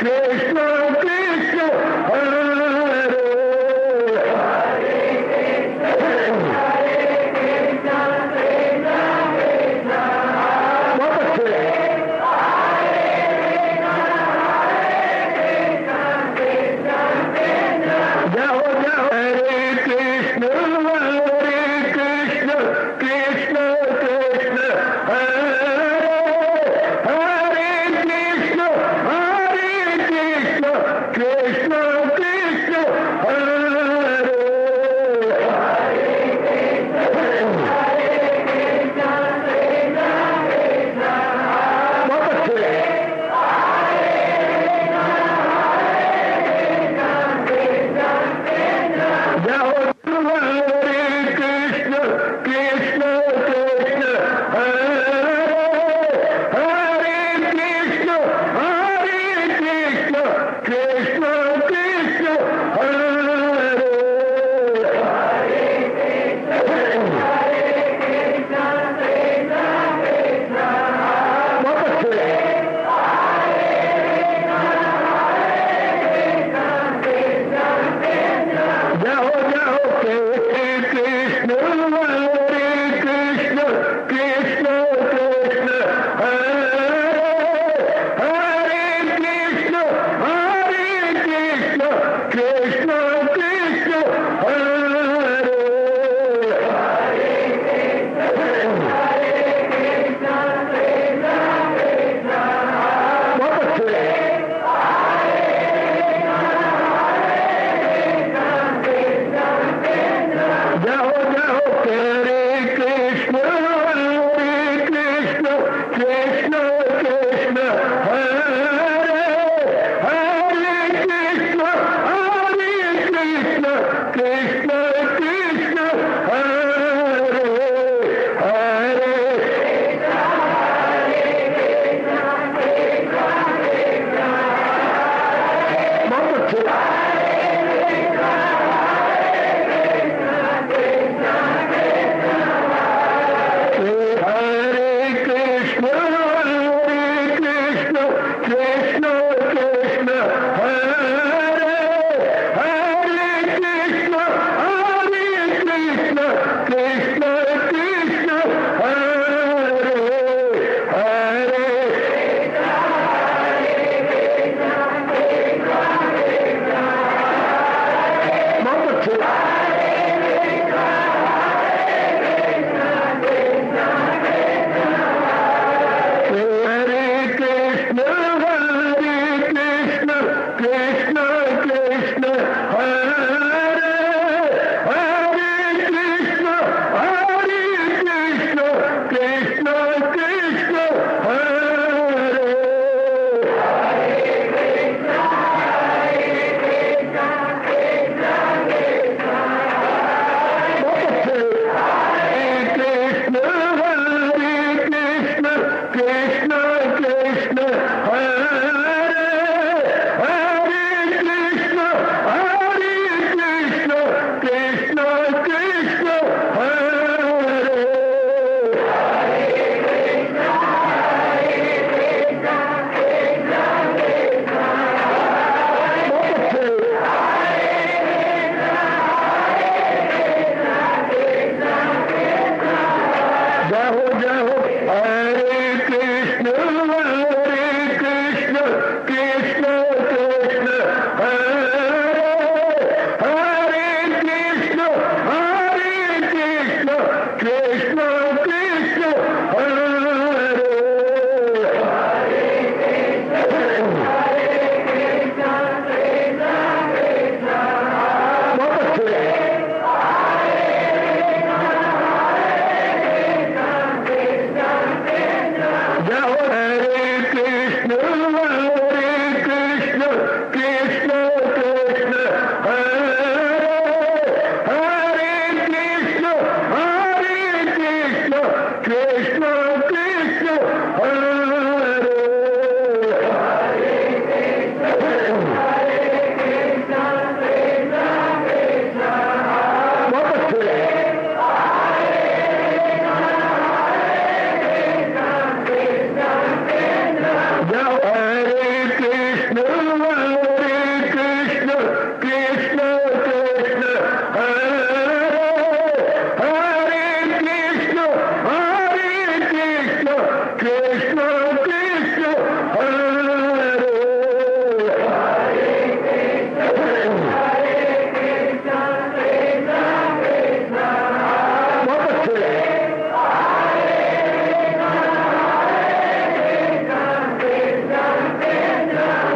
कृष्ण कृष्ण हरे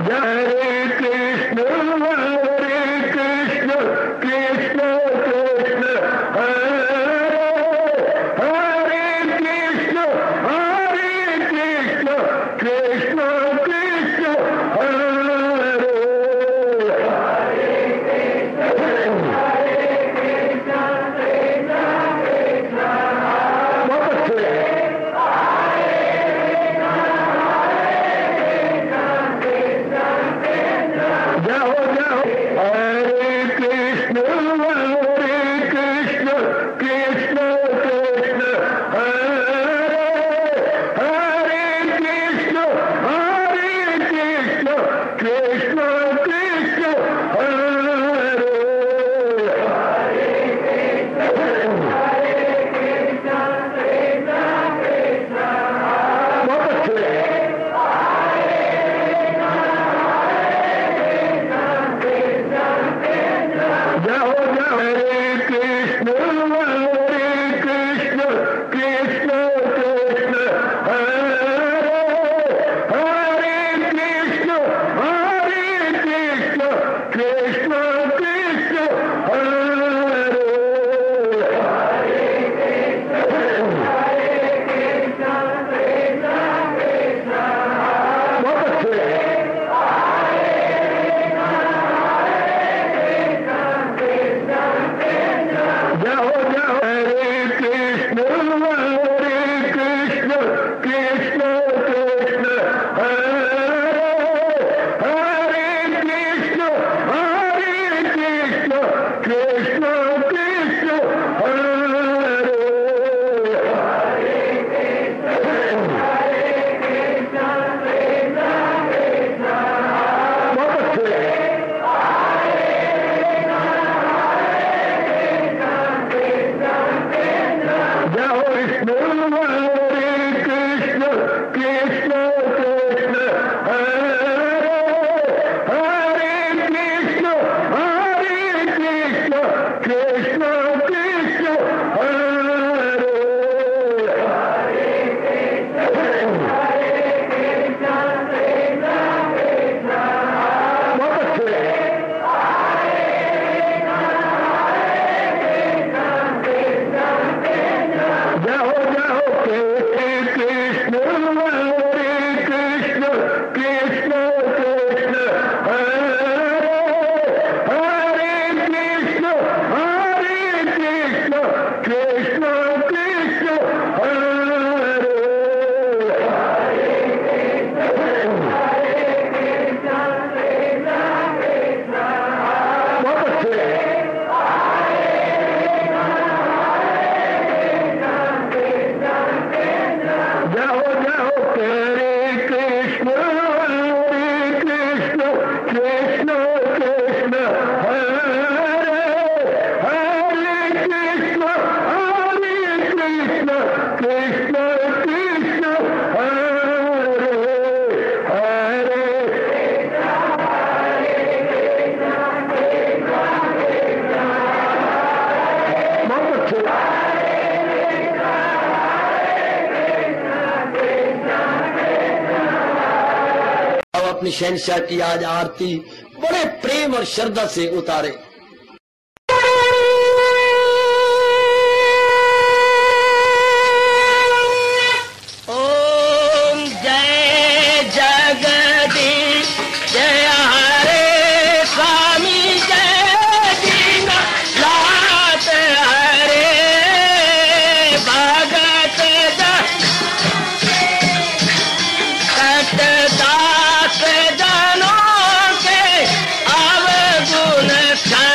अपनी शहंशाह की आज आरती बड़े प्रेम और श्रद्धा से उतारे। ओम जय जगदीश जय हरे स्वामी जय दीना लात हरे भगत दास जनों के अवगुण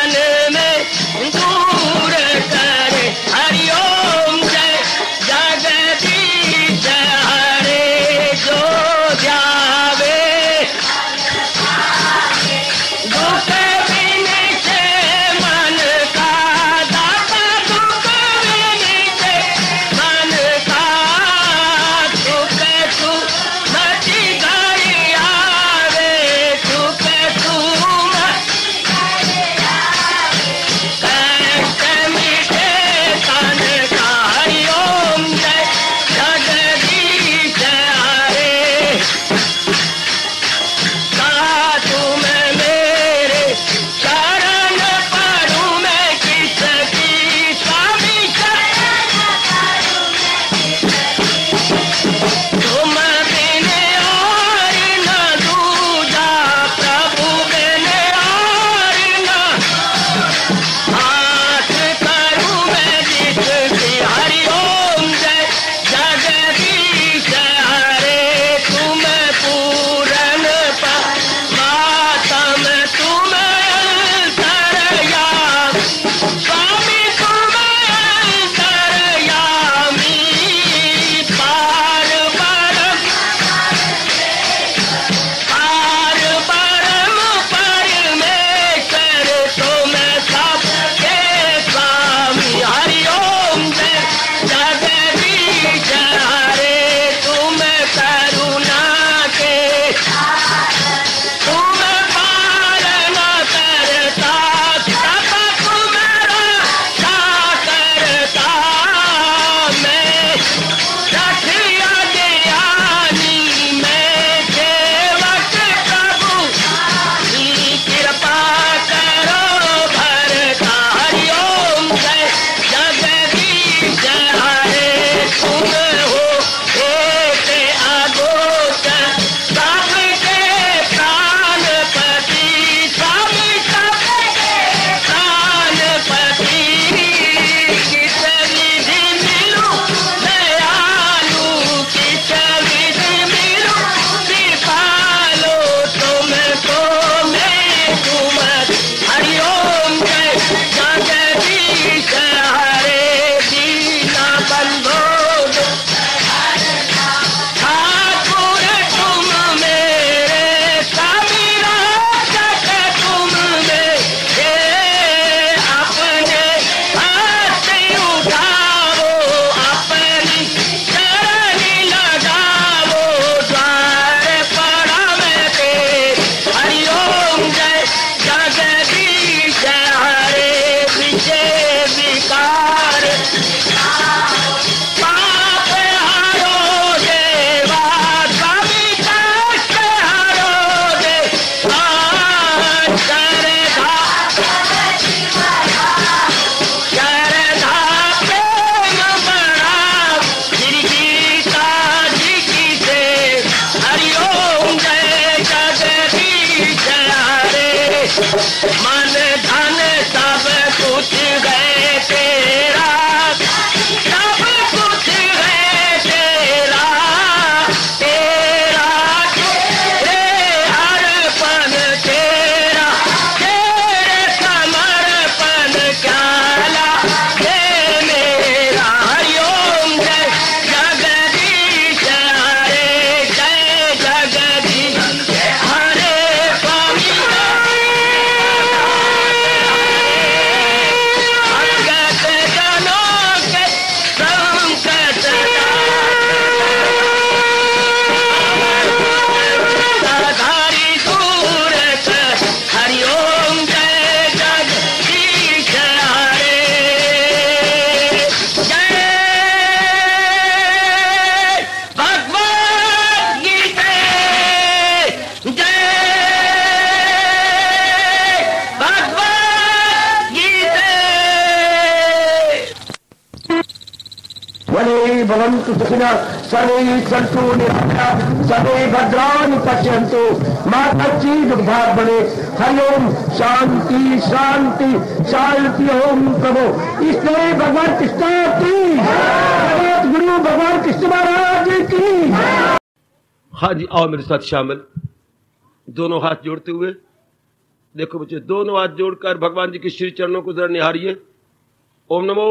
भवन्तु सुखिनः सर्वे सन्तु निरामयाः सर्वे भद्राणि पश्यन्तु मा कश्चित् दुःखभाग् भवेत्। हरि ओम शांति शांति शांति। ओम प्रभु इसलिए भगवान कृष्ण की जगत गुरु भगवान कृष्ण महाराज की। हाँ जी, आओ मेरे साथ शामिल, दोनों हाथ जोड़ते हुए। देखो बच्चे, दोनों हाथ जोड़कर भगवान जी के श्री चरणों को जरा निहारिए। ओम नमो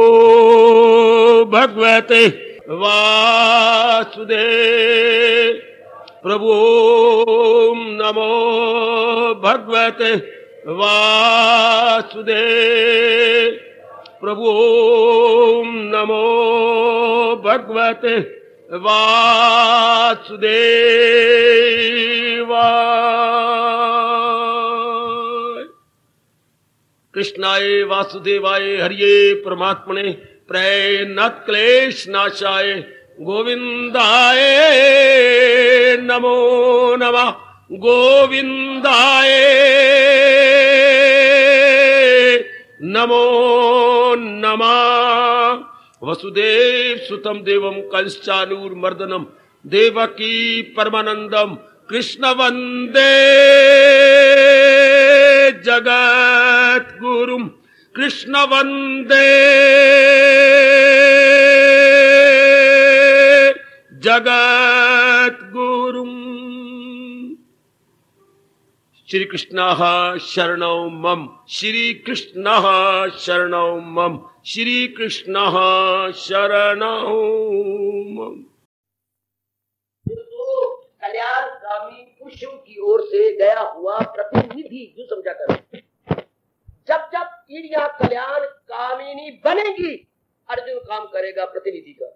भगवते वासुदेव प्रभु। ओम नमो भगवते वासुदेव प्रभु। ओम नमो भगवते वासुदेवाय। कृष्णाय वासुदेवाय हरिये परमात्मने प्रणत क्लेश नाशाय गोविंदाय नमो नमः। गोविंदाय नमो नमः। वसुदेव सुतम देवम कंसानूरमर्दनम देवकी परमानंदम कृष्ण वंदे जगत गुरुम। कृष्ण वंदे जगत गुरुम। श्री कृष्ण शरणौ मम। श्री कृष्ण शरणौ मम। श्री कृष्ण शरणौ मम। कल्याणकामी पुरुषों की ओर से गया हुआ प्रतिनिधि जो समझा कर, जब जब ईड़ियां कल्याण कामिनी बनेगी अर्जुन काम करेगा प्रतिनिधि का।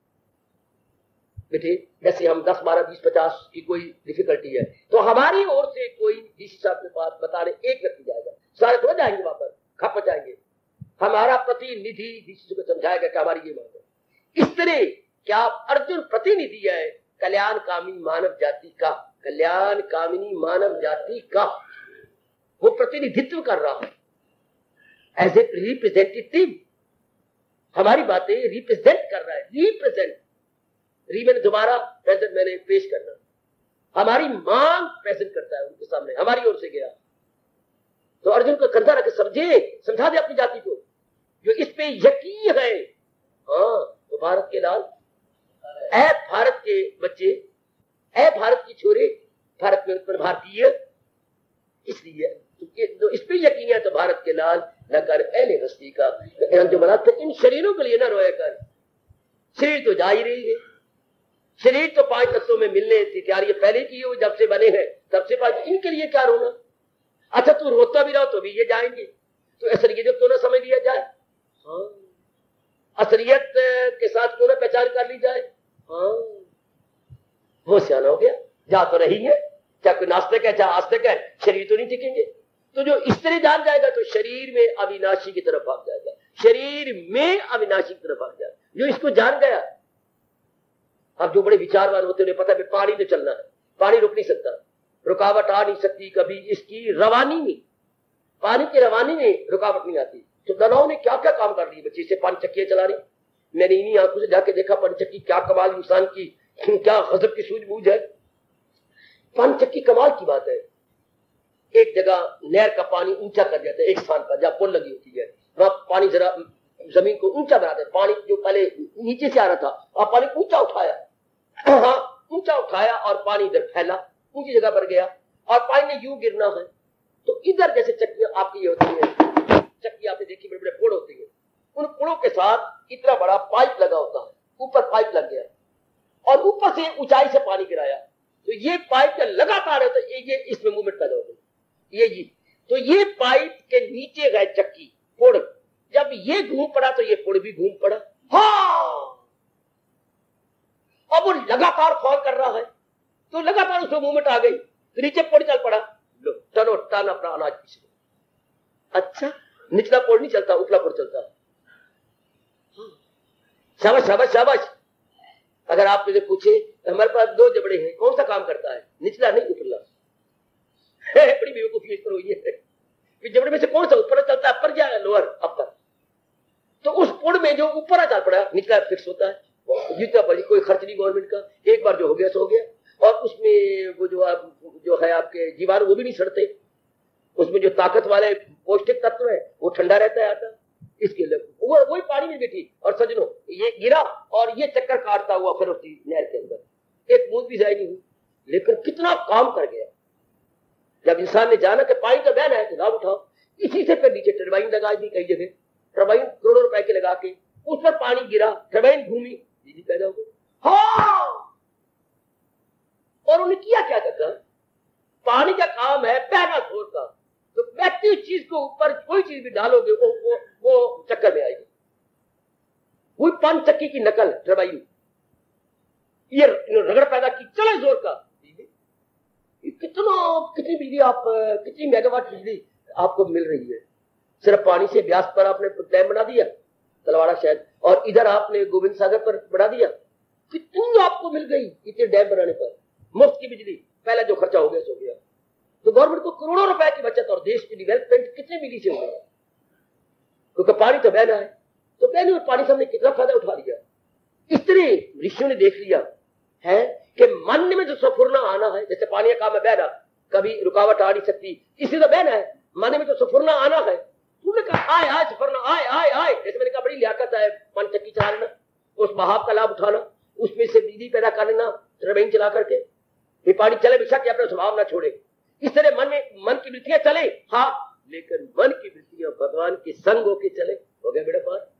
बेटे जैसे हम 10, 12, 20, 50 की कोई डिफिकल्टी है तो हमारी ओर से कोई डीसी साहब के पास बताने एक व्यक्ति जाएगा, सारे थोड़ा जाएंगे वहां पर, खप जाएंगे। हमारा प्रतिनिधि डीसी को समझाएगा कि हमारी ये बात है। इस तरह क्या अर्जुन प्रतिनिधि है कल्याण कामी मानव जाति का, कल्याण कामिनी मानव जाति का। वो प्रतिनिधित्व कर रहा है एज ए रिप्रेजेंटेटिव, हमारी बातें रिप्रेजेंट कर रहा है। रिप्रेजेंट मैंने दोबारा प्रेजेंट मैंने पेश करना, हमारी मांग प्रेजेंट करता है उनके सामने, हमारी ओर से गया। तो अर्जुन को कंधा रख समझा दे अपनी जाति को, जो इस पे यकीन है। हाँ तो भारत के लाल, ऐ भारत के बच्चे, ऐ भारत की छोरे, भारत में उत्पन्न भारतीय, इसलिए तो इस पे यकीन है तो भारत के लाल न कर ऐले हस्ती का। जो बना तो इन शरीरों के लिए न रोया कर, शरीर तो जा ही रही है। शरीर तो 5 तत्वों में मिलने की तैयारी पहले की है, जब से बने हैं तब से 5, इनके लिए क्या रोना। अच्छा तू रोता भी रहो तो भी ये जाएंगे, तो असलियत क्यों ना समझ लिया जाए। हाँ असलियत के साथ क्यों ना पहचान कर ली जाए। हाँ वो सियाना हो गया, जा तो रही है, चाहे कोई नास्तिक है चाहे आस्तिक है, शरीर तो नहीं टिकेंगे। तो जो इस तरह जान जाएगा तो शरीर में अविनाशी की तरफ भाग जाएगा, शरीर में अविनाशी की तरफ भाग जाएगा। जो इसको जान गया, अब जो बड़े विचारवान होते हैं पता है पानी तो चलना है, पानी रुक नहीं सकता, रुकावट आ नहीं सकती कभी इसकी रवानी में, पानी की रवानी में रुकावट नहीं आती। तो दानवों ने क्या क्या काम कर लिए बच्चे से, पानी चक्कियां चला रही। मैंने इन्हीं आंखों से जाके देखा पानी चक्की, क्या कमाल इंसान की, क्या गजब की सूझबूझ है। पानी चक्की कमाल की बात है। एक जगह नहर का पानी ऊंचा कर देते, एक स्थान पर जहाँ पुल लगी होती है वहां पानी जरा जमीन को ऊंचा बनाते, पानी जो पहले नीचे से आ रहा था और पानी ऊंचा उठाया, हाँ ऊंचा उठाया और पानी इधर फैला, ऊंची जगह पर गया और पानी ने यूं गिरना है। तो इधर जैसे चक्कियां आपकी ये होती है, चक्की आपने देखी बड़े बड़े पुल होते हैं, उन पुलों के साथ इतना बड़ा पाइप लगा होता है, ऊपर पाइप लग गया और ऊपर से ऊंचाई से पानी गिराया। तो ये पाइप का लगातार है तो ये इसमें मूवमेंट पैदा हो गई, ये जी। तो ये पाइप के नीचे गए चक्की पुड़, जब ये घूम पड़ा तो ये पुड़ भी घूम पड़ा। हाँ अब वो लगातार फॉल कर रहा है तो लगातार उसमें मूवमेंट आ गई, तो नीचे पुड़ चल पड़ा। लो टनो टन अपना अनाज पीछे। अच्छा निचला पुड़ नहीं चलता, उपला पुड़ चलता। शाबाश शाबाश शाबाश। अगर आप मुझे पूछे तो हमारे पास 2 जबड़े हैं, कौन सा काम करता है, निचला नहीं उपला। बड़ी बेवकूफी इस पर हुई है कि जबड़े में से कौन सा ऊपर चलता है, अपर या लोअर, अपर। तो उस पुड़ में जो ऊपर चल पड़ा निचला फिक्स होता है, जितना बड़ी कोई खर्च नहीं गवर्नमेंट का, एक बार जो हो गया सो हो गया। और उसमें वो जो है आपके जीवाणु वो भी नहीं सड़ते, उसमें जो ताकत वाले पौष्टिक तत्व है वो ठंडा रहता है आता। इसके लिए वही पानी में बैठी और सजनों ये गिरा और ये चक्कर काटता हुआ फिर उसी नहर के अंदर, एक बूंद भी जाए नहीं हुई, लेकिन कितना काम कर गया। जब इंसान ने जाना कि पानी तो बहना है तो लाभ उठाओ, इसी से फिर नीचे टरबाइन लगा दी, कई जगह टरबाइन करोड़ों रुपए के लगा के उस पर पानी गिरा, टरबाइन घूमी, बिजली पैदा हो गई। हाँ, और उन्हें किया क्या करता, पानी का काम है बहना छोड़ का, तो बहती हुई चीज को ऊपर कोई चीज भी डालोगे वो चक्कर में आएगी। वही पान चक्की की नकल टरबाइन, ये रगड़ पैदा की, चले जोर का, कितनी बिजली आप, कितनी मेगावाट बिजली आपको मिल रही है सिर्फ पानी से। ब्यास पर आपने डैम बना दिया, तलवाड़ा शायद, और इधर आपने गोविंद सागर पर बढ़ा दिया, कितनी आपको मिल गई इतने डैम बनाने पर, मुफ्त की बिजली। पहला जो खर्चा हो गया सो गया, तो गवर्नमेंट को करोड़ों रुपए की बचत और देश की डेवलपमेंट कितनी बिजली से हो गई, क्योंकि पानी तो बहना है। तो बहने और पानी से हमने कितना फायदा उठा लिया। इस तरह ऋषियों ने देख लिया है कि मन में जो सफुरना आना है, जैसे पानी का काम है बहना, कभी रुकावट आ नहीं सकती, इसी तो बहना है। मन में जो सफुरना आना है, तूने कहा आए आए सफरना आए आए आए, जैसे मैंने कहा बड़ी लियाकत है पंचक्की चला लेना, उस बहाव का लाभ उठाना, उसमें से बिजली पैदा कर लेना टरबाइन चला करके, ये पानी चले बेशक अपना स्वभाव ना छोड़े। इस तरह मन की वृत्तियां चले, हाँ, लेकिन मन की वृत्तियां भगवान के संग होके चले, हो गया बेड़ा पार।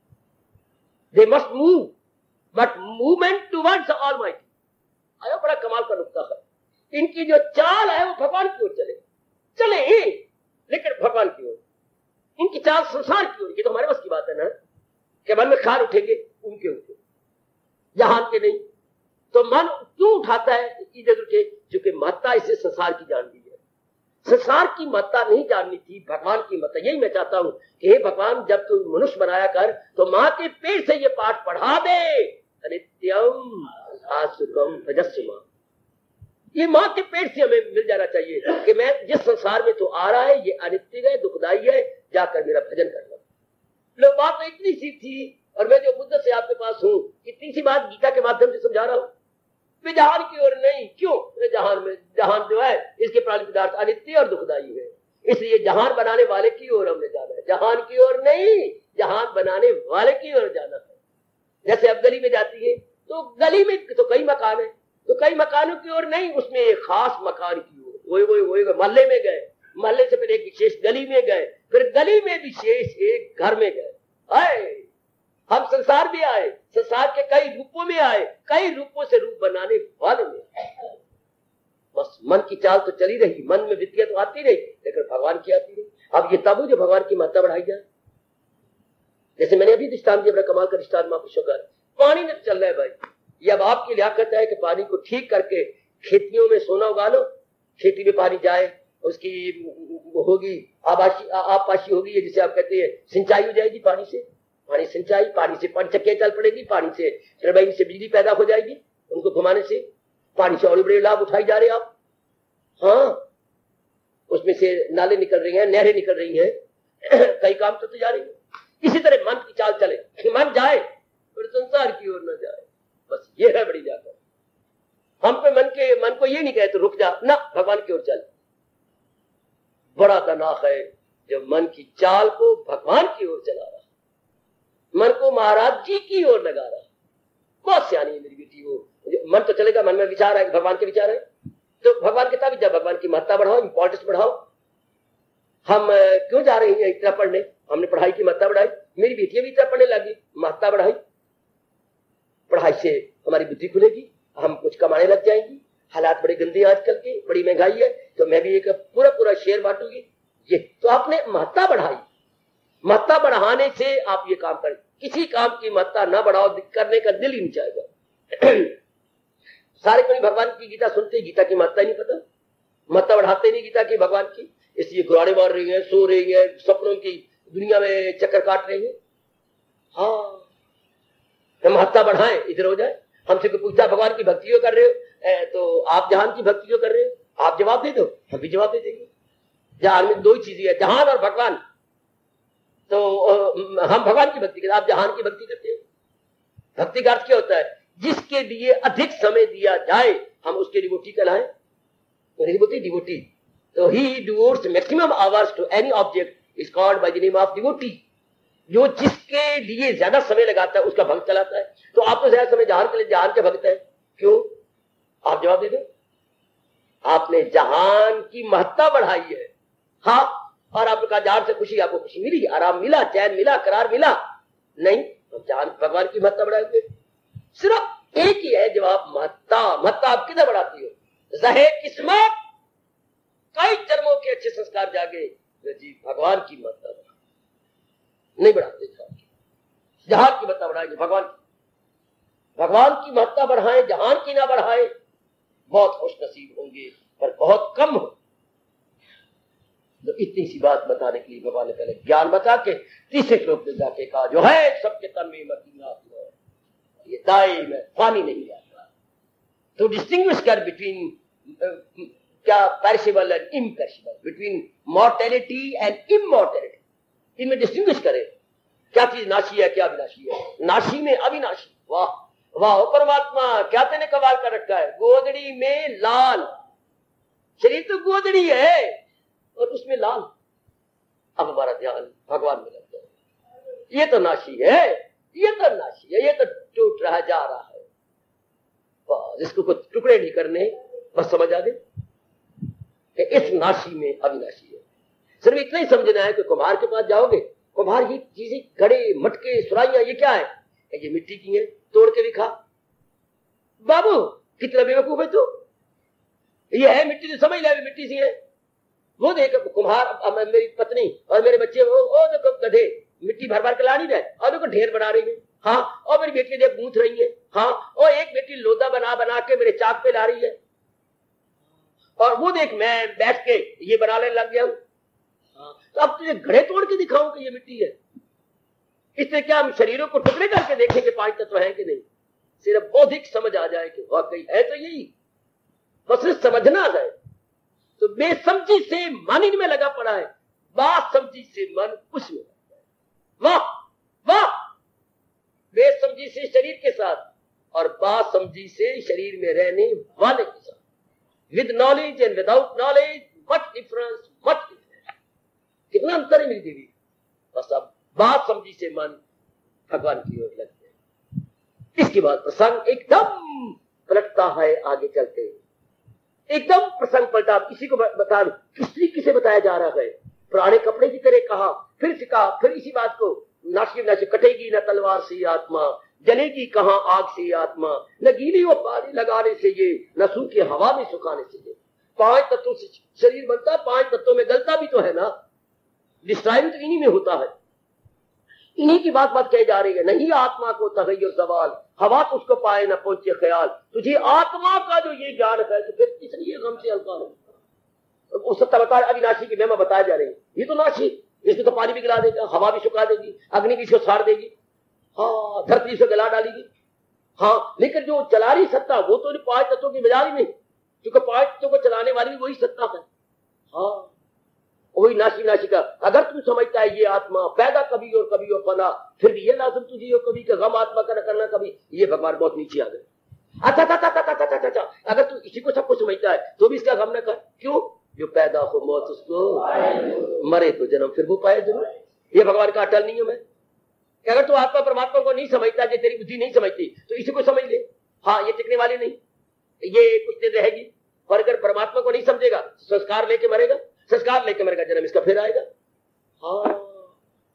They must move but movement towards almighty. आया बड़ा कमाल का नुक्ता है, इनकी जो चाल है वो भगवान की ओर चले ही, लेकिन भगवान की ओर। इनकी चाल संसार की ओर, ये तो हमारे बस की बात है ना, कि मन में ख्याल उठेंगे उनके ऊपर, जहान के नहीं। तो मन क्यों उठाता है इधर उठे, क्योंकि महत्ता इसे संसार की जान ली है। संसार की महत्ता नहीं जाननी थी, भगवान की महत्ता। यही मैं चाहता हूं कि हे भगवान, जब तू मनुष्य बनाया कर तो मां के पेट से ये पाठ पढ़ा दे, अनित्यम आसुकम भजस्व। ये मां के पेट से हमें मिल जाना चाहिए कि मैं जिस संसार में तो आ रहा है ये अनित्य है, दुखदाई है, जाकर मेरा भजन करना। लो, बात तो इतनी सी थी, और मैं जो बुद्ध से आपके पास हूं, इतनी सी बात गीता के माध्यम से समझा रहा हूं। वे जहान की ओर नहीं, क्यों? जहान में, जहान जो है इसके प्राणी पदार्थ अनित्य और दुखदाई है, इसलिए जहान बनाने वाले की ओर हमने जाना है, जहान की ओर नहीं, जहान बनाने वाले की ओर जाना है। जैसे अब गली में जाती है तो गली में तो कई मकान है, तो कई मकानों की ओर नहीं, उसमें एक खास मकान की ओर, वही मोहल्ले में गए, मोहल्ले से फिर एक विशेष गली में गए, फिर गली में विशेष एक घर में गए। आए हम संसार भी आए, संसार के कई रूपों में आए, कई रूपों से रूप बनाने वाले में। बस मन की चाल तो चली रही, मन में वृत्तियां तो आती रही, लेकिन भगवान की आती रही। अब ये तब जो भगवान की महत्ता बढ़ाई जाए। जैसे मैंने अभी दृष्टांत दिया, बड़ा कमाल का दृष्टांत महापुरुषों का, पानी में चल रहा है भाई, ये अब आपकी लियाकत है कि पानी को ठीक करके खेतियों में सोना उगा लो, खेती में पानी जाए, उसकी होगी आबाशी होगी, जिसे आप कहते हैं सिंचाई हो जाएगी पानी से, पानी सिंचाई, पानी से पंचक्कियां चल पड़ेगी, पानी से टरबाइन से बिजली पैदा हो जाएगी, उनको घुमाने से पानी से और बड़े लाभ उठाई जा रहे हैं आप। हाँ, उसमें से नाले निकल रही हैं, नहरें निकल रही हैं, कई काम तो जा रही है। इसी तरह मन की चाल चले, मन जाए फिर संसार की ओर न जाए, बस ये है बड़ी जाकर। हम पे मन को ये नहीं कहे तो रुक जा ना, भगवान की ओर चल। बड़ा दनाख है जब मन की चाल को भगवान की ओर चला रहा, मन को महाराज जी की ओर लगा रहा। बहुत सियानी है मेरी बेटी वो। मन तो चलेगा, मन में विचार है, भगवान के विचार है, तो भगवान के तभी जब भगवान की महत्ता बढ़ाओ, इंपॉर्टेंस बढ़ाओ। हम क्यों जा रहे हैं इतना पढ़ने, हमने पढ़ाई की महत्ता बढ़ाई, मेरी बेटियां भी इतना पढ़ने लगी, महत्ता बढ़ाई, पढ़ाई से हमारी बुद्धि खुलेगी, हम कुछ कमाने लग जाएंगी। हालात बड़े गंदे आजकल के, बड़ी महंगाई है, तो मैं भी एक पूरा शेयर बांटूंगी। ये तो आपने महत्ता बढ़ाई, महत्ता बढ़ाने से आप ये काम करें। किसी काम की महत्ता ना बढ़ाओ, करने का दिल ही नहीं चाहेगा। सारे कोई भगवान की गीता सुनते, गीता की महत्ता ही नहीं पता, महत्ता बढ़ाते नहीं गीता की भगवान की, इसलिए गुराने मार रही है, सो रही है, सपनों की दुनिया में चक्कर काट रही है। हाँ, हम महत्ता बढ़ाएं, इधर हो जाए। हमसे कोई पूछता भगवान की भक्ति क्यों कर रहे हो, तो आप जहान की भक्ति क्यों कर रहे हो, आप जवाब दे दो, हम भी जवाब दे देंगे। जहान में दो ही चीजें है, जहान और भगवान। तो हम भगवान की भक्ति करते, आप जहान की भक्ति करते हो। भक्ति का अर्थ क्या होता है? जिसके लिए अधिक समय दिया जाए हम उसके डिवोटी कहलाएं। डिवोटी तो ही devotes maximum hours to any object is called by the name of devotee. जो जिसके लिए ज्यादा समय लगाता है उसका भक्त चलाता है। तो आप तो ज्यादा समय जहान के लिए जहान के भक्त है, क्यों? आप जवाब दे दो। आपने जहान की महत्ता बढ़ाई है, हाँ, और आपने कहा जहान से खुशी, आपको खुशी मिली, आराम मिला, चैन मिला, करार मिला। नहीं, तो जहान भगवान की महत्ता बढ़ाएंगे। सिर्फ एक ही है जवाब, महत्ता। महत्ता आप किधर बढ़ाती हो? रहे किस्मत, कई जन्मों के अच्छे संस्कार जागे, जी भगवान की महत्ता बढ़ा नहीं बढ़ाते। जहान की महत्ता बढ़ाएंगे, भगवान की महत्ता बढ़ाएं, जहान की ना बढ़ाएं। बहुत खुश नसीब होंगे, पर बहुत कम हो। तो इतनी सी बात बताने के लिए भगवान ने पहले ज्ञान बता के तीसरे श्लोक में जाके कहा, जो है सबके तन में मदीना ये दाई में पानी नहीं जाता। तो डिस्टिंग्विश कर बिटवीन क्या perishable and imperishable, between mortality and immortality, इनमें डिस्टिंग्विश करें क्या चीज नाशी है, क्या विनाशी है। नाशी में अविनाशी। वाह वाह परमात्मा, क्या तेने कमाल कर रखा है। गोदड़ी में लाल, शरीर तो गोदड़ी है और उसमें लाल। अब हमारा ध्यान भगवान में लगता है। ये तो नाशी है, ये तो नाशी है, ये तो टूट रहा जा रहा है। बस इसको कुछ टुकड़े नहीं करने, बस समझ आ गए कि इस नाशी में अविनाशी है। सिर्फ इतना ही समझना है कि कुम्हार के पास जाओगे, कुम्हार ये चीजें घड़े मटके सुराइयां ये क्या है? ये मिट्टी की है, तोड़ के दिखा। बाबू कितना बेवकूफ है तू, ये है मिट्टी तो समझ ले मिट्टी सी है। वो देख कुम्हार, मेरी पत्नी और मेरे बच्चे वो देखो गधे मिट्टी भर भर के ला नहीं रहे, और देखो ढेर बना रही है। हाँ, और मेरी बेटी देख गूंथ रही है। हाँ, और एक बेटी लोदा बना बना के मेरे चाक पे ला रही है। और वो देख मैं बैठ के ये बनाने लग गया हूं। तो अब तुझे घड़े तोड़ के दिखाऊं कि ये मिट्टी है। इससे क्या हम शरीरों को टुकड़े करके देखेंगे पांच तत्व हैं कि नहीं? सिर्फ बौद्धिक समझ आ जाए कि वाकई है तो यही, बस समझना है। तो बेसमझी से मन इनमें लगा पड़ा है, बात समझी से मन उसमें लगा है। वाह वाह, बेसमझी से शरीर के साथ और बात समझी से शरीर में रहने वाले के साथ। With knowledge and without knowledge much difference, much difference. कितना अंतर है मेरी देवी। बस अब बात समझी से मन भगवान की ओर लगते हैं। इसके बाद प्रसंग एकदम पलटता है, आगे चलते एकदम प्रसंग पलटा। किसी को बता, किस तरीके से बताया जा रहा है। पुराने कपड़े की तरह कहा, फिर सिखा, फिर इसी बात को नाशी नाशी, कटेगी न तलवार से आत्मा, जलेगी कहां आग से आत्मा, न गीली वो पानी लगाने से ये, न सूखी हवा में सुखाने से ये। पांच तत्वों से शरीर बनता है, पांच तत्वों में गलता भी तो है ना, डिस्ट्राइव तो इन्हीं में होता है। इन्हीं की बात कही जा रही है। नहीं आत्मा को तगैयुर सवाल, हवा तो उसको पाए न पहुंचे ख्याल। तुझे आत्मा का जो ये ज्ञान है तो फिर इसलिए गम से हल्का है। उस सत्ता बता अविनाशी की महिमा बताया जा रही है। ये तो नाशी, इसको तो पानी भी गिला देगा, हवा भी सुखा देगी, अग्नि भी इसको साड़ देगी, हाँ, धरती से गला डालेगी। हाँ, लेकिन जो चला रही सत्ता वो तो पांच तत्वों की बजाय नहीं, क्योंकि पांच तत्वों को चलाने वाली भी वही सत्ता है। हाँ, वही नाशी नाशी का। अगर तू समझता है ये आत्मा पैदा कभी और कभी और फना, फिर भी ये लाजम तुझे हो कभी का गम आत्मा का न करना कभी। ये भगवान बहुत नीचे आ गए। अच्छा, अगर तू इसी को सब कुछ समझता है तो भी इसका गम न कर। क्यों? जो पैदा हो मौत उसको, मरे तो जन्म फिर वो पाए जरूर। ये भगवान का अटल नियम है। अगर तू आत्मा परमात्मा को नहीं समझता, जो तेरी बुद्धि नहीं समझती, तो इसी को समझ ले। हाँ, ये टिकने वाली नहीं, ये कुछ देर रहेगी। और अगर परमात्मा को नहीं समझेगा, संस्कार लेके मरेगा, संस्कार लेके मरेगा, जन्म इसका फिर आएगा। हाँ,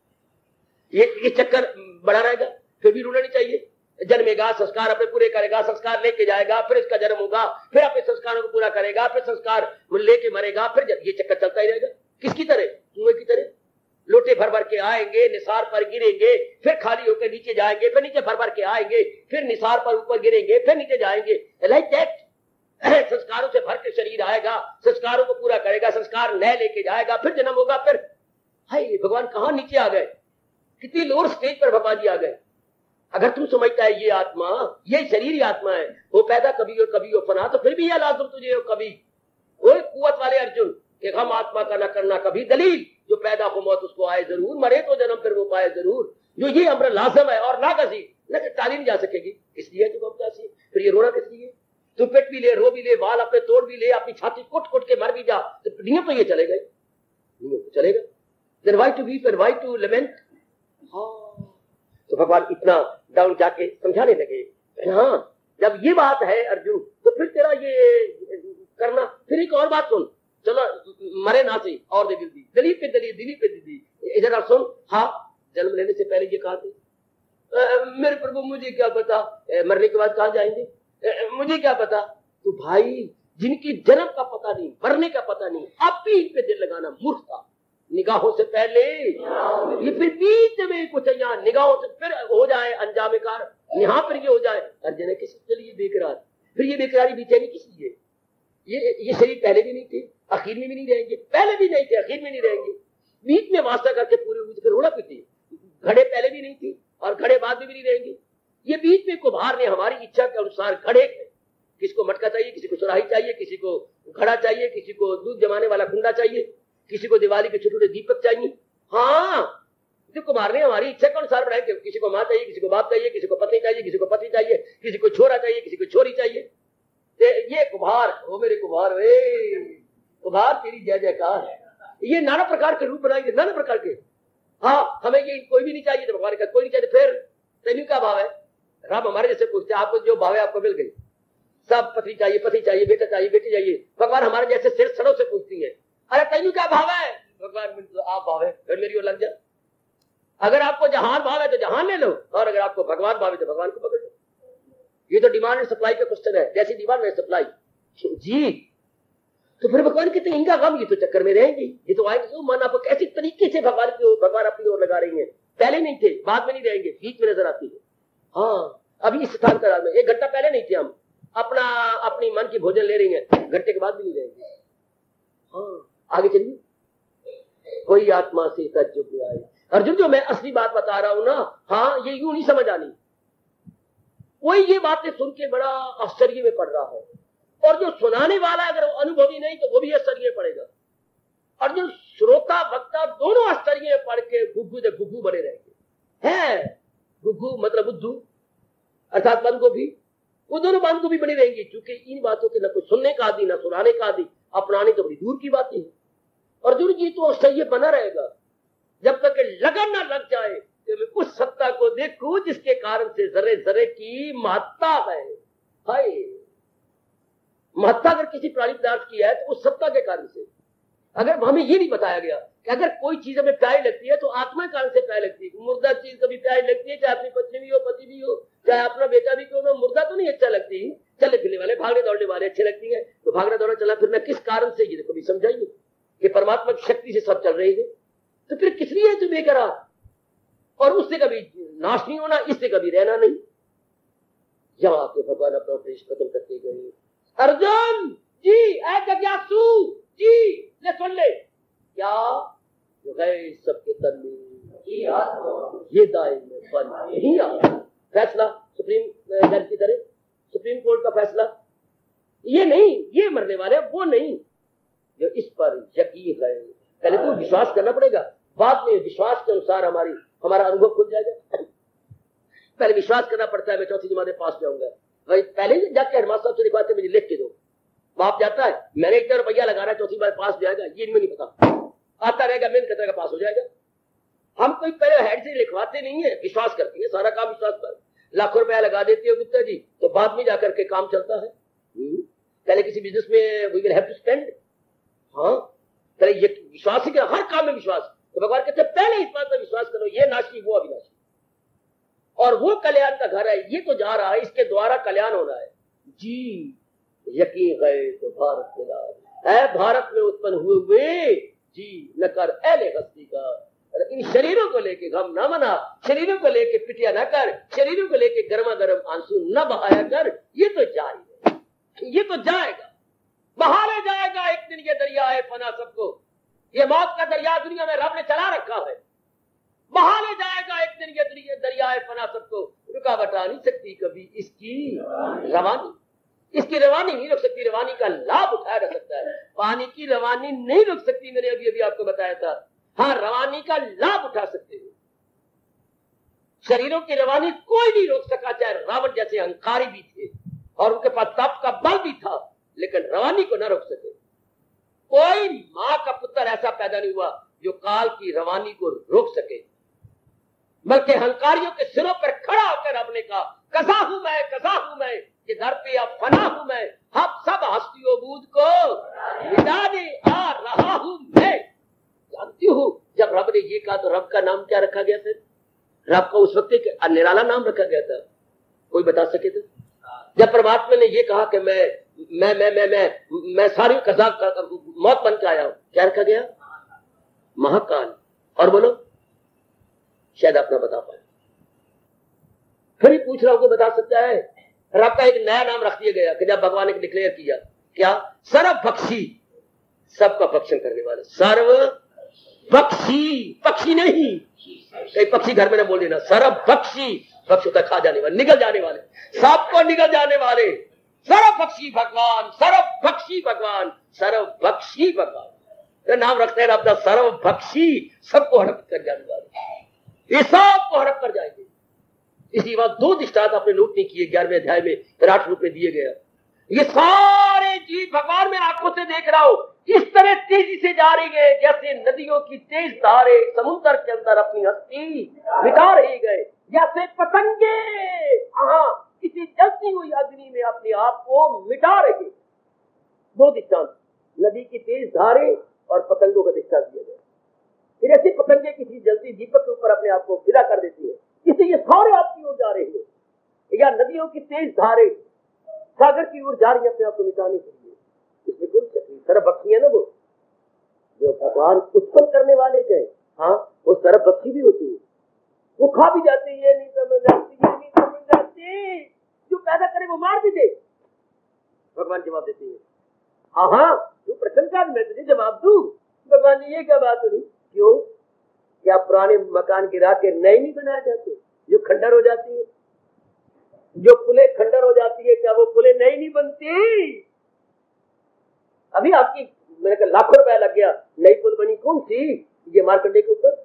ये चक्कर बड़ा रहेगा, फिर भी रुकना नहीं चाहिए। जन्मेगा, संस्कार अपने पूरे करेगा, संस्कार लेके जाएगा, फिर इसका जन्म होगा, फिर अपने संस्कारों को पूरा करेगा, फिर संस्कार लेके मरेगा, फिर ये चक्कर चलता ही रहेगा। किसकी तरह? कुएं की तरह। लोटे भर भर के आएंगे, निसार पर गिरेंगे, फिर खाली होकर नीचे जाएंगे, फिर नीचे भर भर के आएंगे, फिर निसार पर ऊपर गिरेंगे, फिर नीचे जाएंगे। Like that. संस्कारों से भर के शरीर आएगा, संस्कारों को पूरा करेगा, संस्कार नए लेके जाएगा, फिर जन्म होगा। फिर हाय भगवान कहां नीचे आ गए, कितनी लोअर स्टेज पर भगवान जी आ गए। अगर तू समझता है ये आत्मा, ये शरीर ही आत्मा है, वो पैदा कभी और फना, तो फिर भी ये लाजम तुझे हो कभी। वो कुवत वाले अर्जुन कि हम आत्मा का न करना कभी। दलील, जो पैदा हो मौत उसको आए जरूर, मरे तो जन्म फिर वो पाए जरूर। जो ये अमर लाजम है और नागजी, न कि टाली नहीं जा सकेगी। इसलिए तो उदासी। फिर ये रोना किस लिए? तू पेट भी ले, रो भी ले, बाल अपने तोड़ भी ले, अपनी छाती कुट कुट के मर भी जा, तो नियम तो ये चलेगा ही, नियम तो चलेगा। Then why to weep and why to lament? हाँ, तो भगवान इतना डाउन जाके समझाने लगे। हाँ, जब ये बात है अर्जुन, तो फिर तेरा ये करना। फिर एक और बात सुन, चलो मरे ना से और दे दी, दलीप पे दली, दिलीप पे दी। इधर आप सुन। हाँ, जन्म लेने से पहले ये कहा थे, मेरे प्रभु मुझे क्या पता मरने के बाद कहाँ जाएंगे, मुझे क्या पता। तो भाई, जिनकी जन्म का पता नहीं, मरने का पता नहीं, अब भी इन पे दिल लगाना मूर्खता। निगाहों से पहले ये फिर बीच में कुछ यहाँ निगाहों से फिर हो जाए अंजामे कार, यहाँ पर ये हो जाए। अर्जुन किस लिए बेकरार, फिर ये बेकरारी बेचैनी किस लिए? ये शरीर पहले भी नहीं थे, आखिर में भी नहीं रहेंगे, पहले भी नहीं थे, आखिर में नहीं रहेंगे। बीच में वास्ता करके पूरे हुए फिर रोड़ा पीटी। घड़े पहले भी नहीं थी और घड़े बाद में भी नहीं रहेंगे। ये बीच में कुम्हार ने हमारी इच्छा के अनुसार घड़े है। किसी को मटका चाहिए, किसी को सुराही चाहिए, किसी को घड़ा चाहिए, किसी को दूध जमाने वाला कुंडा चाहिए, किसी को दिवाली के छोटे छोटे दीपक चाहिए। हाँ, जो कुम्हार ने हमारी इच्छा के अनुसार बनाए। किसी को माँ चाहिए, किसी को बाप चाहिए, किसी को पत्नी चाहिए, किसी को पति चाहिए, किसी को छोरा चाहिए, किसी को छोरी चाहिए। ये कुम्हार, ओ मेरे कुम्हार, वे कुम्हार तेरी जय जयकार। ये नाना प्रकार के रूप बनाएंगे, नाना प्रकार के। हाँ, हमें ये कोई भी नहीं चाहिए, तो भगवान का कोई नहीं चाहिए। फिर तेनू क्या भाव है? राम हमारे जैसे पूछते, आपको जो भाव है आपको मिल गई। सब पति चाहिए, पति चाहिए, बेटा चाहिए, बेटी चाहिए। भगवान हमारे जैसे सिर सड़ों से पूछती है, अरे तेनू क्या भाव है? भगवान तो आप भाव है, फिर मेरी ओर लग जा। अगर आपको जहान भाव है तो जहान ले लो, और अगर आपको भगवान भाव है तो भगवान को पकड़ लो। ये तो डिमांड एंड सप्लाई का क्वेश्चन है, जैसी डिमांड वैसी सप्लाई जी। तो फिर भगवान कहते हैं इनका गम, ये तो चक्कर में रहेंगे, ये तो आएंगे। तो मन आप कैसी तरीके से भगवान अपनी ओर लगा रही है। पहले नहीं थे, बाद में नहीं रहेंगे, बीच में नजर आती है। हाँ, अभी इस स्थान पर में 1 घंटा पहले नहीं थे हम, अपनी मन की भोजन ले रही है, घंटे के बाद भी नहीं रहेंगे। हाँ, आगे चलिए। कोई आत्मा से तज्जुब आए। अर्जुन, जो मैं असली बात बता रहा हूं ना, हाँ, ये यूं नहीं समझ आनी। कोई ये बातें सुन के बड़ा आश्चर्य में पड़ रहा है, और जो सुनाने वाला अगर अनुभवी नहीं तो वो भी आश्चर्य में पड़ेगा। और जो श्रोता वक्ता दोनों आश्चर्य में पड़ के गुग्गू बने रहेंगे। है गुग्गू मतलब बुद्धू, अर्थात बंद गोभी, वो दोनों बंद गोभी बनी रहेंगी। क्योंकि इन बातों के न कुछ सुनने का आदि, न सुनाने का आदि, अपनाने तो बड़ी दूर की बात है। अर्जुन जी तो आश्चर्य बना रहेगा जब तक लगन न लग जाए कि मैं उस सत्ता को देखूं जिसके कारण से जरे जरे की महत्ता है। हाय, महत्ता अगर किसी प्राणी पदार्थ की है तो उस सत्ता के कारण से। अगर हमें ये नहीं बताया गया कि अगर कोई चीज हमें प्यारी लगती है तो आत्मा कारण से प्यारी लगती है। मुर्दा चीज कभी प्यारी लगती है, चाहे अपनी पत्नी भी हो, पति भी हो, चाहे अपना बेटा भी क्यों ना, मुर्दा तो नहीं अच्छा लगती। चलने फिरने वाले, भागने दौड़ने वाले अच्छे लगती है। तो भागना दौड़ना चलना फिरना किस कारण से, ये कभी समझाइए कि परमात्मा की शक्ति से सब चल रहे हैं। तो फिर किस लिए जो बेकरार, और उससे कभी नाश नहीं होना, इससे कभी रहना नहीं। यहां आके भगवान अपना उपदेश खत्म करते गए। अर्जुन जी, ऐ जिज्ञासु जी, ले सुन ले, क्या जो है सबके तन में ये दाए में बन नहीं आ। फैसला सुप्रीम जज की तरह, सुप्रीम कोर्ट का फैसला ये नहीं, ये मरने वाले वो नहीं, जो इस पर यकीन है। पहले तो विश्वास करना पड़ेगा, बाद में विश्वास के अनुसार हमारा अनुभव खुल जाएगा। पहले विश्वास करना पड़ता है, मैं चौथी जमात में पास जाऊंगा। भाई पहले जाके हेडमास्टर साहब से लिखवाते, मुझे लिख के दो। बाप जाता है, मैंने 1 रुपया लगा रहा है, चौथी बार पास जाएगा, ये इनमें नहीं पता। आता रहेगा, मेहनत करता रहेगा, पास हो जाएगा। हम कोई पहले हेड से लिखवाते नहीं है, विश्वास करते हैं, सारा काम विश्वास पर। लाखों रुपया लगा देते हो गुप्ता जी, तो बाद में जाकर के काम चलता है। पहले किसी बिजनेस में we will have to spend. हाँ, पहले ये विश्वास ही, हर काम में विश्वास। तो भगवान कहते हैं पहले इस बात पर विश्वास करो, ये नाशी वो अविनाशी, और वो कल्याण का घर है, ये तो जा रहा है, इसके द्वारा कल्याण होना है जी। यकीन है तो भारत के राज है, भारत में उत्पन्न हुए जी, न कर ऐले हस्ती का। इन शरीरों को लेके गम न मना, शरीरों को लेके पिटिया न कर, शरीरों को लेके गर्मा गर्म आंसू न बहाया कर। ये तो जारी है, ये तो जाएगा, बहा ले जाएगा एक दिन। ये दरिया है फना सबको, ये मौत का दरिया दुनिया में रब ने चला रखा है। बहा ले जाएगा एक दिन ये दरिया है फना सबको, रुकावट आ नहीं सकती कभी इसकी रवानी। इसकी रवानी नहीं रुक सकती, रवानी का लाभ उठाया जा सकता है। पानी की रवानी नहीं रुक सकती, मैंने अभी आपको बताया था। हाँ, रवानी का लाभ उठा सकते हो। शरीरों की रवानी कोई नहीं रोक सका, चाहे रावण जैसे अहंकारी भी थे और उनके पास तप का बल भी था, लेकिन रवानी को न रोक सके। कोई मां का पुत्र ऐसा पैदा नहीं हुआ जो काल की रवानी को रोक सके, बल्कि अहंकारियों के सिरों पर खड़ा होकर रब ने कहा, कसा हूं मैं, ये दर पे अब फना हूं मैं, अब सब हस्तियों बूद को मिटाने आ रहा हूं मैं। जानती हूं जब रब ने ये कहा तो रब का नाम क्या रखा गया? फिर रब का उस वक्त एक निराला नाम रखा गया था, कोई बता सके तो? जब परमात्मा ने ये कहा कि मैं सारी कजा मौत बन के आया हूं, क्या रखा गया? महाकाल। और बोलो शायद अपना बता पाए। फिर ही पूछ रहा हूं, कोई बता सकता है? रब का एक नया नाम रख दिया गया कि जब भगवान ने डिक्लेयर किया, क्या? सर्वभक्षी, सबका भक्षण करने वाले। सर्वभक्षी, पक्षी नहीं, कई पक्षी घर में ना बोल देना। सर्वभक्षी, भक्ष होता खा जाने वाले, निगल जाने वाले, सबको निगल जाने वाले। सर्वभक्षी भगवान, सर्वभक्षी भगवान, सर्वभक्षी भगवान तो नाम रखते हैं अपना, सर्वभक्षी, सबको हड़प कर जाने वाले, ये सबको हड़प कर जाएंगे। इसी बात 2 दृष्टांत आपने नोट नहीं किए 11वें अध्याय में, 8 रूप में दिए गए। ये सारे जीव भगवान में आंखों से देख रहा हूं, इस तरह तेजी से जा रही है जैसे नदियों की तेज धारे समुद्र के अंदर अपनी हस्ती मिटा रही गए, जैसे पतंगे किसी जलती हुई अग्नि में अपने आप को मिटा रहे। 2 दृष्टांत, नदी की तेज धारे और पतंगों का दृष्टांत दिया गया। फिर ऐसे पतंगे किसी जलती दीपक के ऊपर अपने आप को फिरा कर देती है, इससे ये सारे आपकी ओर जा रहे हैं, या नदियों की तेज धारे सागर की ओर जा रही है अपने आप को मिटाने के लिए। इसमें कोई शक्ति, सर्वभक्षी है ना वो, जो भगवान उत्पन्न करने वाले गए, हाँ वो सर्वभक्षी भी होती है, वो खा भी जाती है, नहीं समझ जाती, जो पैदा करे वो मार भी दे। भगवान जवाब देते हैं, हाँ तू प्रश्न कर, मैं तुझे जवाब दूं। भगवान ने ये क्या बात हुई? क्यों? क्या पुराने मकान गिरा के नए नहीं बनाए जाते जो खंडर हो जाती है? जो पुले खंडर हो जाती है, क्या वो पुले नई नहीं बनती? अभी आपकी मेरे को लाखों रुपया लग गया, नई पुल बनी कौन सी? ये मार्कंडे के ऊपर,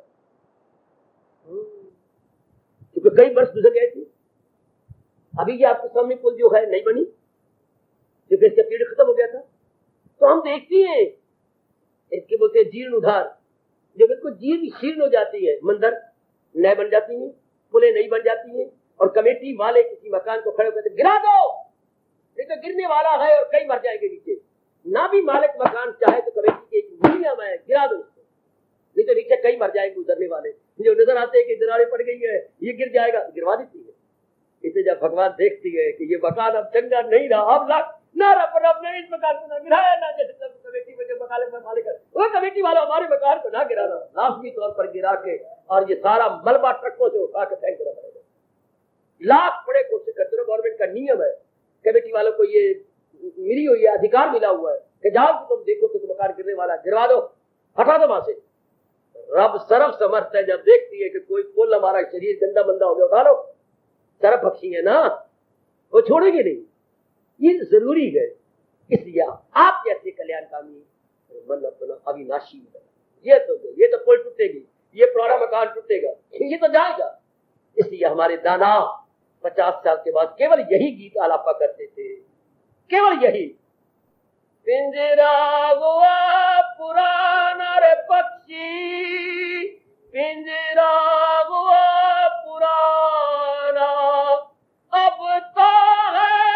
क्योंकि कई वर्ष गुजर गए थे। अभी ये आपके सामने पुल जो है नई बनी, क्योंकि इसका पीरियड खत्म हो गया था। तो हम देखते हैं इसके बोलते हैं जीर्ण उद्धार, जो बिल्कुल जीर्ण शीर्ण हो जाती है, मंदिर नए बन जाती है, पुले नई बन जाती है, और कमेटी वाले किसी मकान को खड़े होकर गिरा दो, नहीं तो गिरने वाला है और कई मर जाएंगे नीचे। ना भी मालिक मकान चाहे तो कमेटी के एक नियम है, गिरा दो उसको, नहीं तो नीचे कई मर जाएंगे उतरने वाले। जो नजर आते हैं कि दरारें पड़ गई है, ये गिर जाएगा, गिरवा देती है। इसे जब भगवान देखती है कि ये मकान अब चंगा नहीं रहा, अब लाख ना रब ने इस मकान को ना गिराया, ना जैसे कमेटी में जो मकान मालिक है वो कमेटी वाला हमारे मकान को ना गिराना, लाजमी तौर पर गिरा के और ये सारा मलबा ट्रकों से उठा के फेंक देना पड़ेगा। लाख बड़े कोशिश करते रहो, गवर्नमेंट का नियम है, कमेटी वालों को ये मिली हुई है, अधिकार मिला हुआ है कि जाओ तुम देखो कि मकान गिरने वाला, गिरवा दो, हटा दो वहां से। रब सर्व समर्थ है, जब देखती है कि कोई पुल हमारा शरीर गंदा मंदा हो गया, उठा लो। सर्वभक्षी है ना, वो छोड़ेंगे नहीं, ये जरूरी है। इसलिए आप जैसे कल्याणकामी मन अपना अविनाशी है। ये तो पुल टूटेगी, ये पुराना मकान टूटेगा, ये तो जाएगा। इसलिए हमारे दादा 50 साल के बाद केवल यही गीत आलापा करते थे, केवल यही। पिंजरा हुआ पुराना रे पक्षी, पिंजरा हुआ पुराना, अब तो है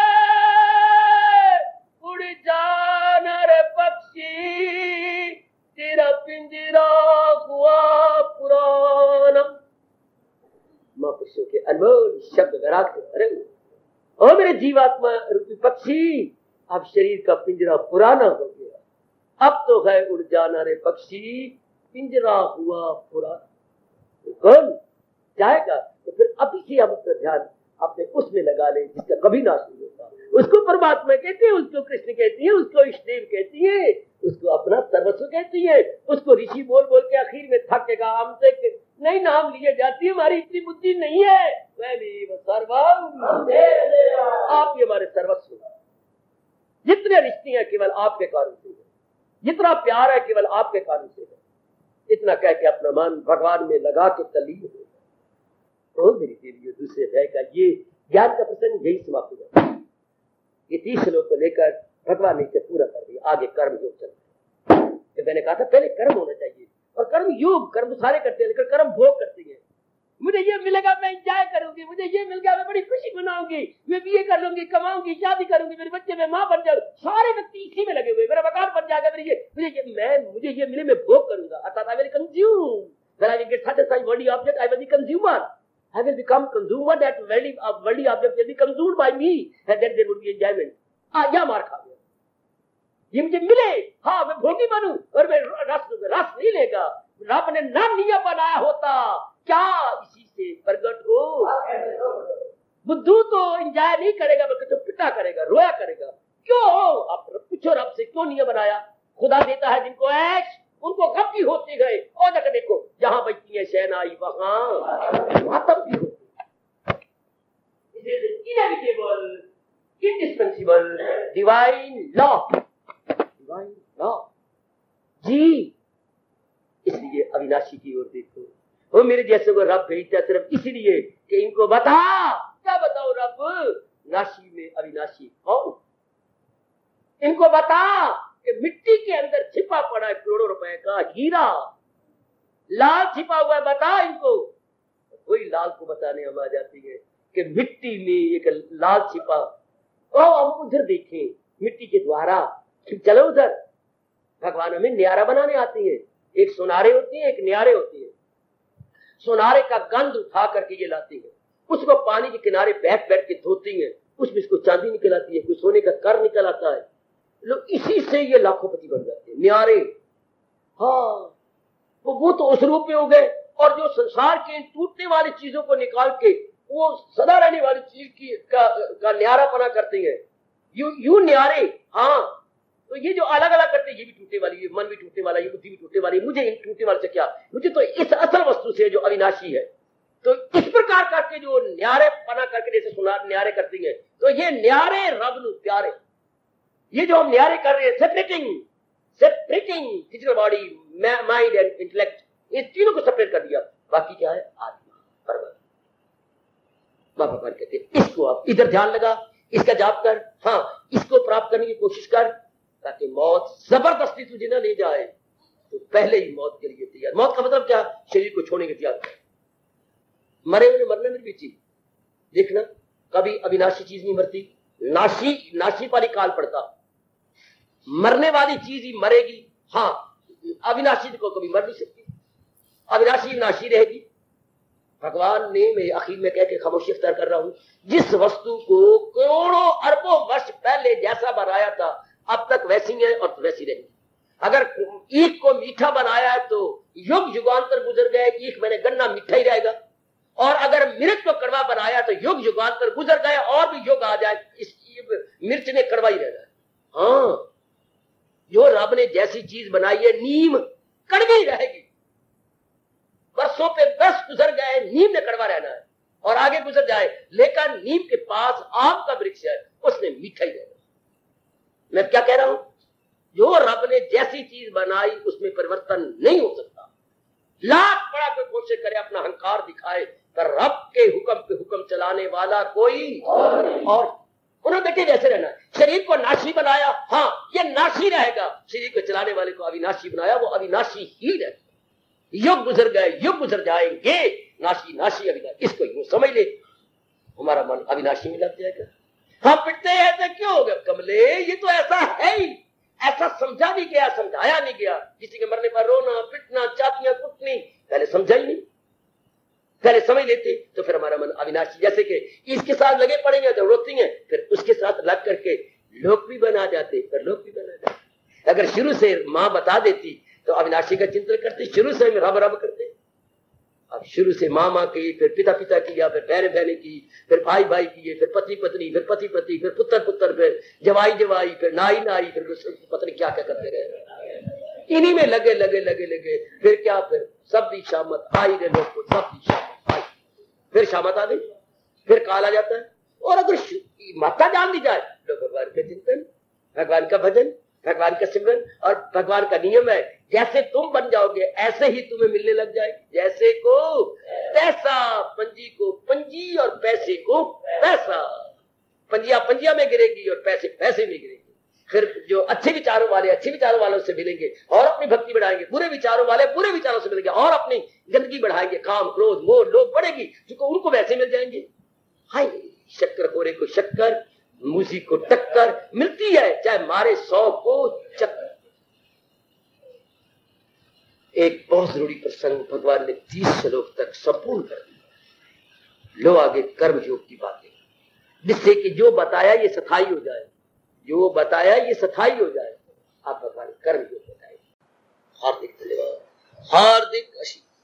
उड़ जाना रे पक्षी, तेरा पिंजरा हुआ पुराना। महापुरुषों के अनमोल शब्द वैराग से भरे हुए। और मेरे जीवात्मा रूपी पक्षी, अब शरीर का पिंजरा पुराना हो गया, अब तो है उड़ जाना रे पक्षी, पिंजरा हुआ पुराना। कौन जाएगा? तो फिर अभी से हम अपना ध्यान अपने उसमें लगा ले जिसका कभी नाश नहीं होता। उसको परमात्मा कहती है, उसको कृष्ण कहती है, उसको इष्टदेव कहती है, उसको अपना सर्वस्व कहती है। उसको ऋषि बोल बोल के आखिर में थक गया, हमसे नहीं नाम लिए जाती है, हमारी इतनी बुद्धि नहीं है। आप ही हमारे सर्वस्व, जितने रिश्ते हैं केवल आपके कारण से है, जितना प्यार है केवल आपके कारण से है। इतना कह के अपना मन भगवान में लगा के तल्लीन हो। ओ मेरी देवियों, दूसरे अध्याय का ये ज्ञान का प्रसंग यही समाप्त हो जाता है। ये 30 श्लोक को लेकर भगवान ने इसे पूरा कर दिया। आगे कर्म योग चलता है। जो मैंने कहा था पहले कर्म होना चाहिए, और कर्म योग, कर्म सारे करते हैं लेकिन कर्म भोग करते हैं। मुझे ये मिलेगा मैं एंजॉय करूंगी, मुझे ये मिल गया मैं बड़ी खुशी मनाऊंगी, मैं बीए कर लूंगी, कमाऊंगी, शादी करूंगी, मेरे बच्चे में माँ बन जाऊं। सारे व्यक्ति इसी में लगे हुए, मेरा मकान बन जाएगा, मुझे ये मिले, मैं भोग करूंगा। अर्थात I will consume, when I will get satisfied worldly object, I will be consumer. I will become consumer. That worldly object will be consumed by me, and then there would be enjoyment. या मार खा गया, ये मुझे मिले, हाँ मैं भोगी बनूं, और मैं रस नहीं लेगा। रब ने नाम नहीं बनाया होता क्या इसी से प्रगट हो। बुद्धू तो एंजॉय नहीं करेगा बल्कि तो पिटा करेगा, रोया करेगा। क्यों? आप पूछो रब से, क्यों नहीं बनाया? खुदा देता है जिनको ऐश, उनको कब की होते गए। और जाकर देखो जहां बचती है शहनाई वहां तब भी होती। इंडिस्पेंसिबल डिवाइन लॉ जी। इसलिए अविनाशी की ओर देखो। वो मेरे जैसे को रब भेजता सिर्फ इसलिए कि इनको बता, क्या बताओ रब, नाशी में अविनाशी कौन? इनको बता कि मिट्टी के अंदर छिपा पड़ा है करोड़ों रुपए का हीरा, लाल छिपा हुआ है, बता इनको। वही लाल को बताने हम आ जाती है कि मिट्टी में एक लाल छिपा। हम उधर देखें मिट्टी के द्वारा, चलो उधर। भगवान हमें न्यारा बनाने आती है। एक सोनारे होती है, एक न्यारे होती है। सोनारे का गंध उठा करके ये लाती है, उसको पानी के किनारे बैठ बैठ के धोती है, उसमें इसको चांदी निकल आती है, कोई सोने का कर निकल आता है। लोग इसी से ये लाखोंपति बन जाते हैं, न्यारे। हाँ, वो तो उस रूप में हो गए। और जो संसार के टूटने वाली चीजों को निकाल के वो सदा रहने वाली चीज की का न्यारापना करते हैं, यू न्यारे। हाँ, तो ये जो अलग अलग करते हैं, ये भी टूटने वाली, ये मन भी टूटने वाला, ये बुद्धि भी टूटने वाली, मुझे इन टूटने वाले से क्या, मुझे तो इस असल वस्तु से जो अविनाशी है। तो इस प्रकार करके जो न्यारे पना करके जैसे सुना न्यारे करती है, तो ये न्यारे रब नु प्यारे। ये जो हम न्यारे कर रहे हैं, separating physical body, mind and intellect, ये तीनों को सेपरेट कर दिया। बाकी क्या है? आत्मा, परमात्मा। भगवान कहते हैं इसको आप इधर ध्यान लगा, इसका जाप कर, हाँ इसको प्राप्त करने की कोशिश कर, ताकि मौत जबरदस्ती तुझे ना ले जाए। तो पहले ही मौत के लिए तैयार। मौत का मतलब क्या? शरीर को छोड़ने के तैयार। मरे हुए मरने में भी चीज देखना, कभी अविनाशी चीज नहीं मरती, नाशी पर ही काल पड़ता। मरने वाली चीज ही मरेगी, हाँ अविनाशी को कभी मर नहीं सकती, अविनाशी नाशी रहेगी। भगवान ने, मैं आखिर में कह के खामोशी अख्तियार कर रहा हूं, जिस वस्तु को करोड़ों अरबों वर्ष पहले जैसा बनाया था अब तक वैसी है और वैसी रहेगी। अगर ईख को मीठा बनाया है तो युग युगांतर गुजर गए, ईख मैंने गन्ना मीठा ही रहेगा। और अगर मिर्च को कड़वा बनाया तो युग युगांतर गुजर गए और भी युग आ जाए, इस मिर्च ने कड़वा ही रहना है। हाँ, जो रब ने जैसी चीज बनाई है, नीम कड़वी रहेगी। वर्षों पे 10 गुजर गए, नीम ने कड़वा रहना है और आगे गुजर जाए, लेकिन नीम के पास आम का वृक्ष है, उसने मीठा ही रहना। मैं क्या कह रहा हूं? जो रब ने जैसी चीज बनाई उसमें परिवर्तन नहीं हो सकता। लाख बड़ा कोई कोशिश करे, अपना अहंकार दिखाए, पर रब के हुक्म पे हुक्म चलाने वाला कोई और उन्होंने बेटे जैसे रहना है। शरीर को नाशी बनाया, हाँ ये नाशी रहेगा। शरीर को चलाने वाले को अविनाशी बनाया, वो अविनाशी ही रहेगा। युग गुजर गए, युग गुजर जाएंगे, नाशी नाशी अविनाशी, इसको यूं समझ ले, हमारा मन अविनाशी में लग जाएगा। हम पिटते हैं तो क्यों हो गया कमले? ये तो ऐसा है ही, ऐसा समझा नहीं गया, समझाया नहीं गया। किसी के मरने पर रोना, पिटना, चातियां कुटनी, पहले समझा ही नहीं। पहले समझ लेते तो फिर हमारा मन अविनाशी, जैसे कि इसके साथ लगे पड़ेंगे तो रोती हैं, फिर उसके साथ लग करके लोग भी बना जाते, फिर लोग भी बना जाते। अगर शुरू से माँ बता देती तो अविनाशी का चिंतन करते, शुरू से हम रब रब करते। अब शुरू से माँ की, फिर पिता पिता किया, फिर बहन बहने की, फिर भाई भाई किए, फिर पति पत्नी, फिर पति पति, फिर पुत्र पुत्र, फिर जवाई जवाई, फिर नाई नाई, फिर पत्नी क्या क्या करते रहे। इन्हीं में लगे लगे लगे लगे, फिर क्या, फिर सब दी शामत आई रे लोग को, सब दी शामत आई, फिर शामत आ गई, फिर काल आ जाता है। और अगर माता जान दी जाए तो भगवान का चिंतन, भगवान का भजन, भगवान का सिमरन, और भगवान का नियम है जैसे तुम बन जाओगे ऐसे ही तुम्हें मिलने लग जाए। जैसे को तैसा, पंजी को पंजी और पैसे को पैसा। पंजिया पंजिया में गिरेगी और पैसे पैसे में गिरेंगे। फिर जो अच्छे विचारों वाले अच्छे विचारों वालों से मिलेंगे और अपनी भक्ति बढ़ाएंगे, बुरे विचारों वाले बुरे विचारों से मिलेंगे और अपनी गंदगी बढ़ाएंगे, काम क्रोध मोह लोभ बढ़ेगी, क्योंकि उनको वैसे मिल जाएंगे। हाय, शक्कर खोरे को शक्कर, मूसी को टक्कर मिलती है, चाहे मारे 100 को चक्कर। एक बहुत जरूरी प्रसंग भगवान ने 30 श्लोक तक संपूर्ण कर दिया। लो आगे कर्म योग की बातें, जिससे कि जो बताया ये स्थायी हो जाए, जो बताया ये स्थायी हो जाए। आप भगवान कर्म योग बताए। हार्दिक धन्यवाद, हार्दिक आशीर्वाद।